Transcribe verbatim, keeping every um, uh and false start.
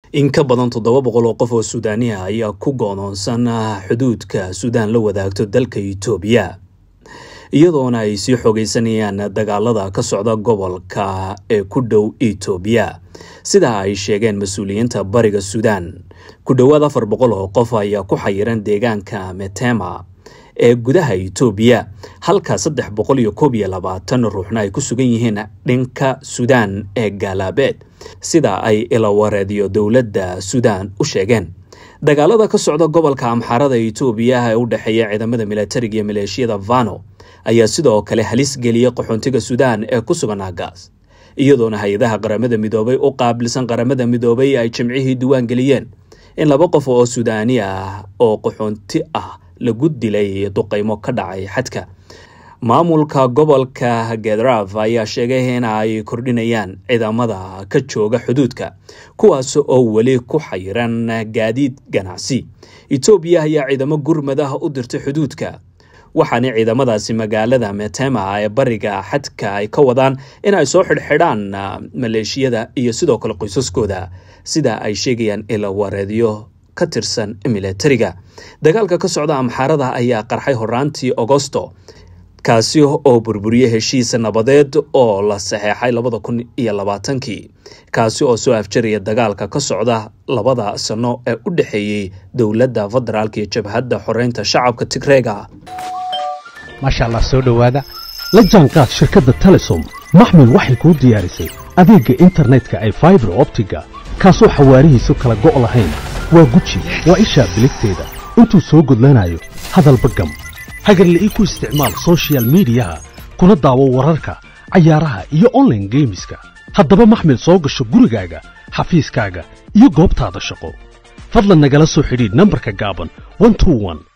in ka badan toddoba boqol oo qof oo Suudaani ah ayaa ku go'doonsan xuduudka Suudaan la wadaagto dalka Itoobiya iyadoona ay sii xogeysanayaan dagaalada ka socda gobolka ee ku dhow Itoobiya sida ay sheegeen mas'uuliyiinta bariga Suudaan. Ku dhawaad afar boqol oo qof ayaa ku xayiran deegaanka Metema ee gudaha Itoobiya halka saddex boqol iyo koob iyo labaatan ruuxna ay ku sugan yihiin dhanka Suudaan ee Galbeed sida ay ila wareediyo dawladda Suudaan u sheegeen. Dagaalada ka socda gobolka Amxaarada Itoobiya ee u dhaxeeya ciidamada militariga iyo maleeshiyada Fano ayaa sidoo kale halis geliyay qaxoontiga Suudaan ee ku sugan Agaas iyadoona hay'adaha qaramada midoobay u qaabilsan qaramada midoobay ay jimcihii diiwaan geliyeen in laba qof oo Suudaani ah oo qaxoonti ah lagu dilay duqeymo ka dhacay xadka. Maamulka gobolka Gedraaf ayaa sheegay in ay kordhinayaan ciidamada ka jooga xuduudka kuwaas oo wali ku xayiran gaadiid ganacsi. Itoobiya ayaa ciidamo gurmad ah u dirtay xuduudka waxaana ciidamadaasi magaalada Metema ee bariga xadka ay ka wadaan in ay soo xidhxidhaan maleeshiyada iyo sidoo kale qoysaskooda sida ay sheegayaan ila wareediyo ka tirsan militariga. Dagaalka ka socda Amxaarada ayaa qarxay horaantii Agosto kaasi oo burburiyay heshiis nabadeed oo la saxeexay labada kun iyo labaatan-kii kaasi oo soo afjaraya dagaalka ka socda labada sano ee u dhaxeeyay dawladda federaalka iyo jabhadda xoreynta shacabka Tigreega. Masha Allah soo dhawaada la jaanqaad shirkadda Telesom maxmil waxay ku diyaarisay adeegga internetka ee fiber optiga kaasoo xawaarihiisu kala go' lahayn waa guji waa isha biligteeda intuu soo gudlanayo hadalba gam hagarla ii ku isticmaal social media kuna daawo wararka cayaaraha iyo online gameska haddaba maxmil soo gasho gurigaaga xafiiskaaga iyo goobtaada shaqo fadlan nagala soo xidhiidh nambarka gaaban one two one